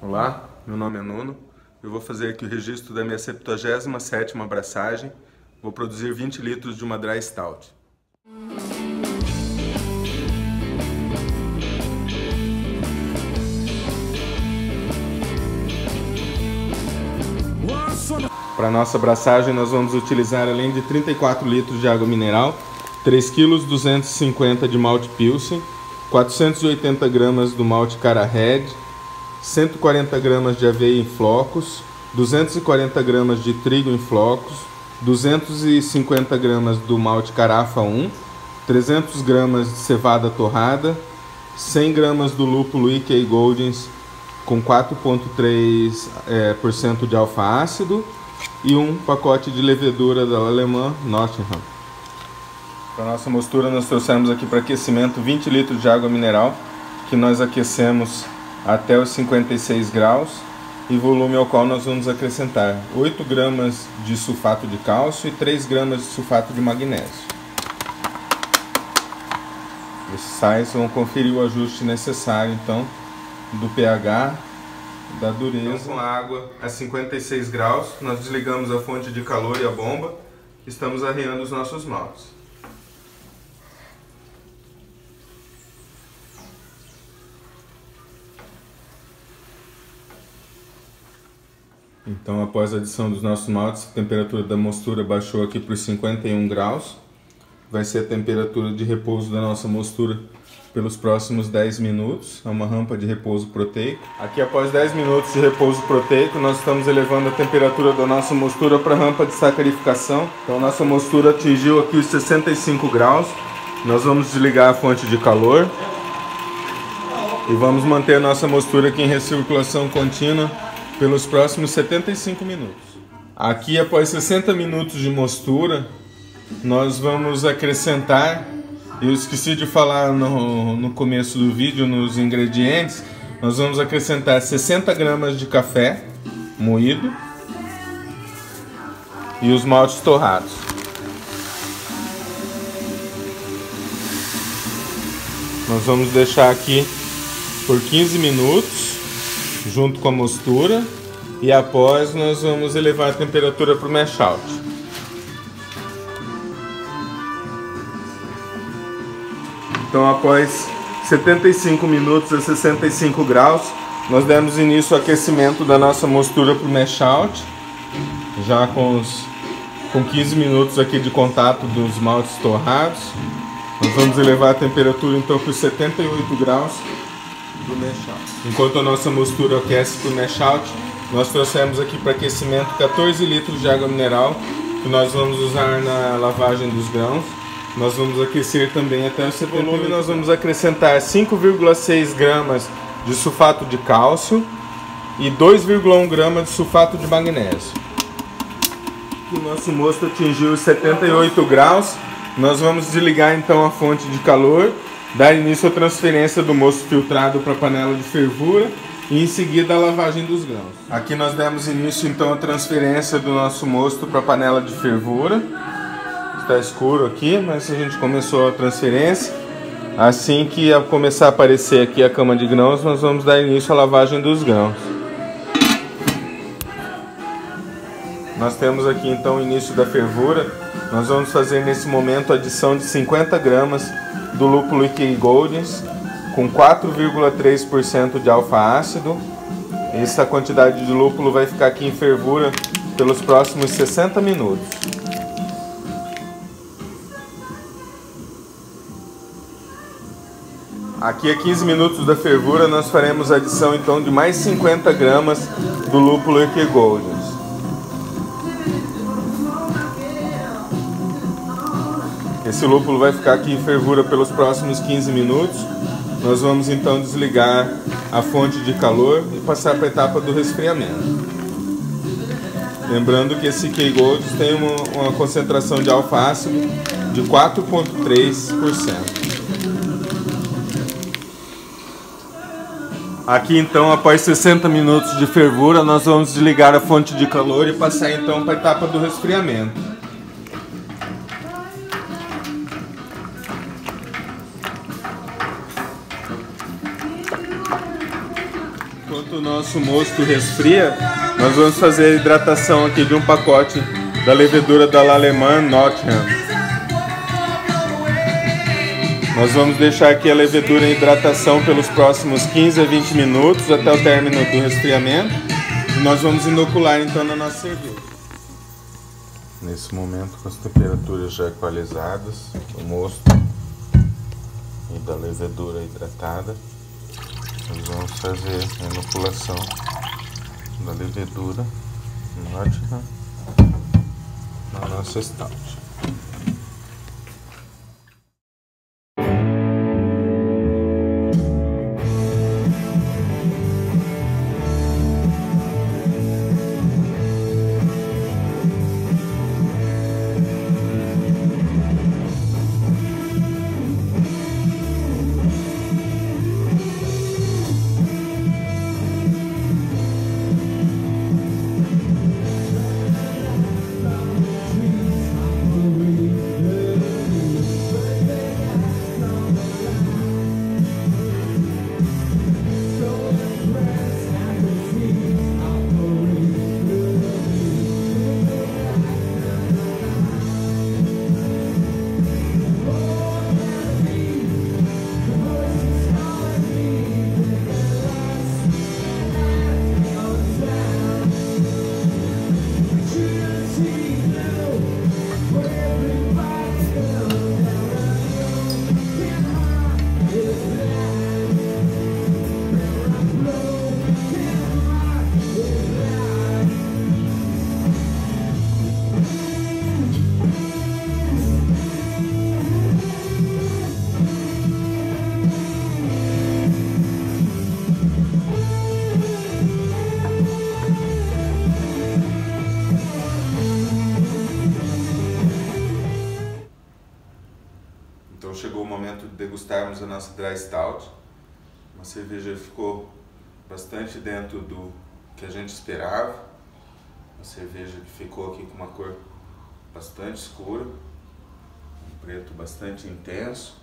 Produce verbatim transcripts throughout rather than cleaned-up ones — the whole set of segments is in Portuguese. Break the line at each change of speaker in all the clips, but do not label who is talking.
Olá, meu nome é Nuno. Eu vou fazer aqui o registro da minha septuagésima sétima abraçagem. Vou produzir vinte litros de uma Dry Stout. Para nossa abraçagem nós vamos utilizar, além de trinta e quatro litros de água mineral, três quilos duzentos e cinquenta de malte Pilsen, quatrocentos e oitenta gramas do malte Cara Red, cento e quarenta gramas de aveia em flocos, duzentos e quarenta gramas de trigo em flocos, duzentos e cinquenta gramas do malte Carafa um, trezentas gramas de cevada torrada, cem gramas do lúpulo I K Goldings com quatro vírgula três por cento é, de alfa-ácido e um pacote de levedura da Alemã Nottingham. Para nossa mostura nós trouxemos aqui para aquecimento vinte litros de água mineral, que nós aquecemos até os cinquenta e seis graus, e volume ao qual nós vamos acrescentar oito gramas de sulfato de cálcio e três gramas de sulfato de magnésio. Esses sais vão conferir o ajuste necessário então do pH, da dureza. Então, com a água a cinquenta e seis graus, nós desligamos a fonte de calor e a bomba, estamos arriando os nossos maltes. Então, após a adição dos nossos maltes, a temperatura da mostura baixou aqui para os cinquenta e um graus. Vai ser a temperatura de repouso da nossa mostura pelos próximos dez minutos. É uma rampa de repouso proteico. Aqui, após dez minutos de repouso proteico, nós estamos elevando a temperatura da nossa mostura para a rampa de sacarificação. Então, nossa mostura atingiu aqui os sessenta e cinco graus. Nós vamos desligar a fonte de calor e vamos manter a nossa mostura aqui em recirculação contínua pelos próximos setenta e cinco minutos. Aqui, após sessenta minutos de mostura, nós vamos acrescentar, eu esqueci de falar no, no começo do vídeo, nos ingredientes, nós vamos acrescentar sessenta gramas de café moído e os maltes torrados. Nós vamos deixar aqui por quinze minutos junto com a mostura, e após nós vamos elevar a temperatura para o mash out. Então, após setenta e cinco minutos a sessenta e cinco graus, nós demos início ao aquecimento da nossa mostura para o mash out, já com, os, com quinze minutos aqui de contato dos maltes torrados. Nós vamos elevar a temperatura então para os setenta e oito graus do mash out. Enquanto a nossa mostura aquece para o mash out, nós trouxemos aqui para aquecimento quatorze litros de água mineral, que nós vamos usar na lavagem dos grãos. Nós vamos aquecer também até o setenta volume. Nós vamos acrescentar cinco vírgula seis gramas de sulfato de cálcio e dois vírgula um gramas de sulfato de magnésio. O nosso mosto atingiu os setenta e oito graus. Nós vamos desligar então a fonte de calor, dar início à transferência do mosto filtrado para a panela de fervura e em seguida a lavagem dos grãos. Aqui nós demos início então à transferência do nosso mosto para a panela de fervura. Está escuro aqui, mas a gente começou a transferência. Assim que começar a aparecer aqui a cama de grãos, nós vamos dar início à lavagem dos grãos. Nós temos aqui então o início da fervura. Nós vamos fazer nesse momento a adição de cinquenta gramas do lúpulo I K Goldings com quatro vírgula três por cento de alfa-ácido. Essa quantidade de lúpulo vai ficar aqui em fervura pelos próximos sessenta minutos. Aqui a quinze minutos da fervura nós faremos a adição então de mais cinquenta gramas do lúpulo I K Goldings. Esse lúpulo vai ficar aqui em fervura pelos próximos quinze minutos. Nós vamos então desligar a fonte de calor e passar para a etapa do resfriamento. Lembrando que esse I K Goldings tem uma, uma concentração de alfa-ácido de quatro vírgula três por cento. Aqui então, após sessenta minutos de fervura, nós vamos desligar a fonte de calor e passar então para a etapa do resfriamento. Enquanto o nosso mosto resfria, nós vamos fazer a hidratação aqui de um pacote da levedura da L'Allemand Nottingham. Nós vamos deixar aqui a levedura em hidratação pelos próximos quinze a vinte minutos até o término do resfriamento. E nós vamos inocular então na nossa cerveja. Nesse momento, com as temperaturas já equalizadas do mosto e da levedura hidratada, nós vamos fazer a inoculação da levedura Nottingham na nossa stout. Então chegou o momento de degustarmos a nossa Dry Stout. Uma cerveja que ficou bastante dentro do que a gente esperava. Uma cerveja que ficou aqui com uma cor bastante escura, um preto bastante intenso.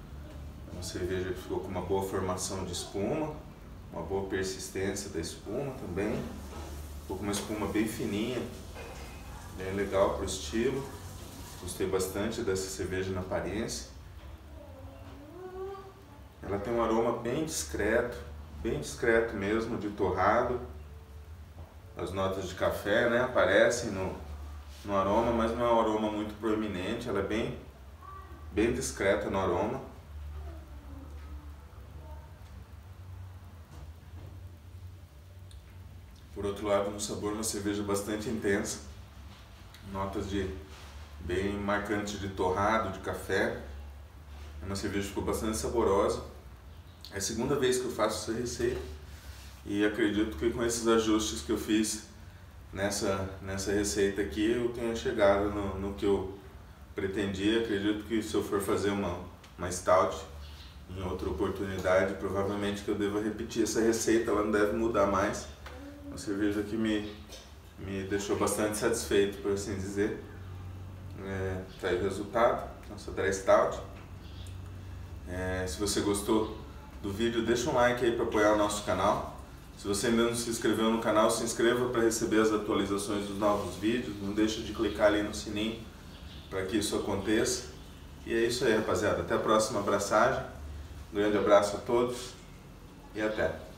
Uma cerveja que ficou com uma boa formação de espuma, uma boa persistência da espuma também. Ficou com uma espuma bem fininha, bem legal para o estilo. Gostei bastante dessa cerveja na aparência. Ela tem um aroma bem discreto, bem discreto mesmo, de torrado. As notas de café, né, aparecem no, no aroma, mas não é um aroma muito proeminente. Ela é bem, bem discreta no aroma. Por outro lado, no sabor, uma cerveja bastante intensa. Notas de bem marcantes de torrado, de café. É uma cerveja que ficou bastante saborosa. É a segunda vez que eu faço essa receita e acredito que com esses ajustes que eu fiz nessa, nessa receita aqui eu tenha chegado no, no que eu pretendia. Acredito que se eu for fazer uma, uma stout em outra oportunidade, provavelmente que eu deva repetir essa receita, ela não deve mudar mais. Uma cerveja que me, me deixou bastante satisfeito, por assim dizer. É, tá aí o resultado, nossa Dry Stout. É, se você gostou do vídeo, deixa um like aí para apoiar o nosso canal. Se você ainda não se inscreveu no canal, se inscreva para receber as atualizações dos novos vídeos. Não deixa de clicar ali no sininho para que isso aconteça. E é isso aí, rapaziada. Até a próxima abraçagem. Um grande abraço a todos e até!